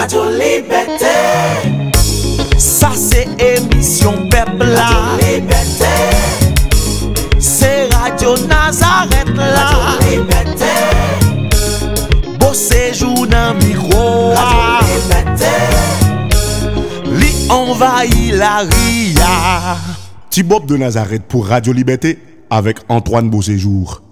Radio Liberté. Ça c'est émission peuple là. Radio Liberté. C'est Radio Nazareth là. Radio Liberté. Beau séjour dans micro. Radio Liberté. Li envahit la ria. Petit Bob de Nazareth pour Radio Liberté avec Antoine Beauséjour.